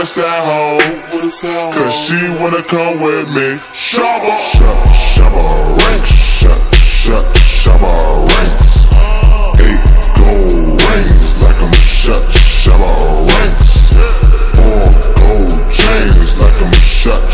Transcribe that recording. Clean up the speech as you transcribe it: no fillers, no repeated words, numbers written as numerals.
at home, cause she wanna come with me. Shabba, shabba ranks, shabba ranks. 8 gold rings like I'm shabba ranks. 4 gold chains like I'm